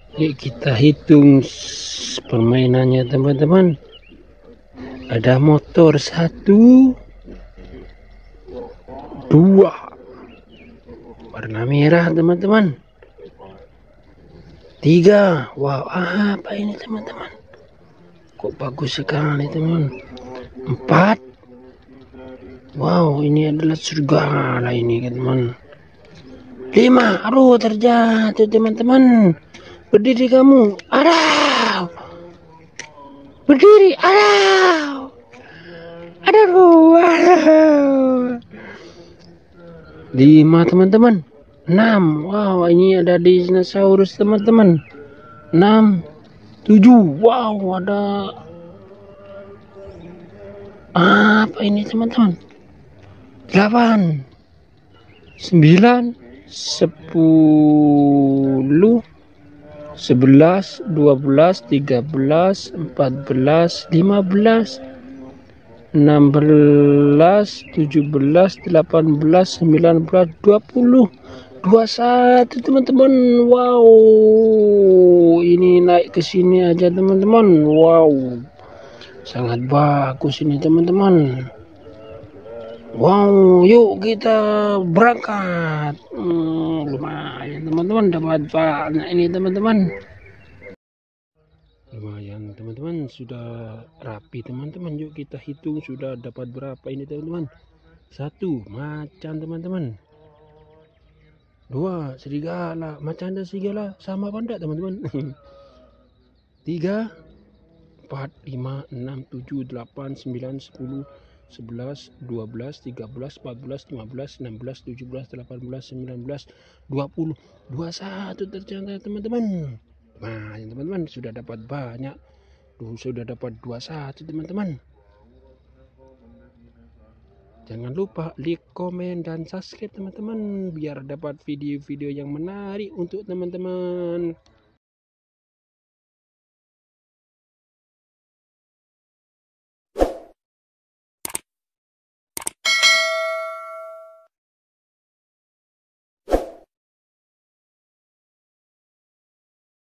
Yuk kita hitung permainannya teman-teman. Ada motor 1, 2, warna merah teman-teman. 3, wow, apa ini teman-teman? Kok bagus sekali teman. 4, wow, ini adalah serigala ini teman. 5, aduh terjatuh teman-teman. Berdiri kamu, aduh. Berdiri, aduh. Aduh. 5 teman-teman. 6, wow, ini ada dinosaurus teman-teman. 6, 7, wow, ada apa ini teman-teman? 8, 9, 10, 11, 12, 13, 14, 15, 16, 17, 18, 19, 20, 21 teman-teman. Wow, ini naik ke sini aja teman-teman. Wow, sangat bagus ini teman-teman. Wow, yuk kita berangkat. Lumayan teman-teman, dapat banyak ini teman-teman. Lumayan teman-teman, sudah rapi teman-teman. Yuk kita hitung sudah dapat berapa ini teman-teman. 1, macan teman-teman. 2, serigala. Macan dan serigala sama apa enggak teman-teman? 3, 4, 5, 6, 7, 8, 9, 10, 11, 12, 13, 14, 15, 16, 17, 18, 19, 20, 21 ternyata teman-teman. Nah teman-teman, sudah dapat banyak. Sudah dapat 21 teman-teman. Jangan lupa like, komen, dan subscribe teman-teman, biar dapat video-video yang menarik untuk teman-teman.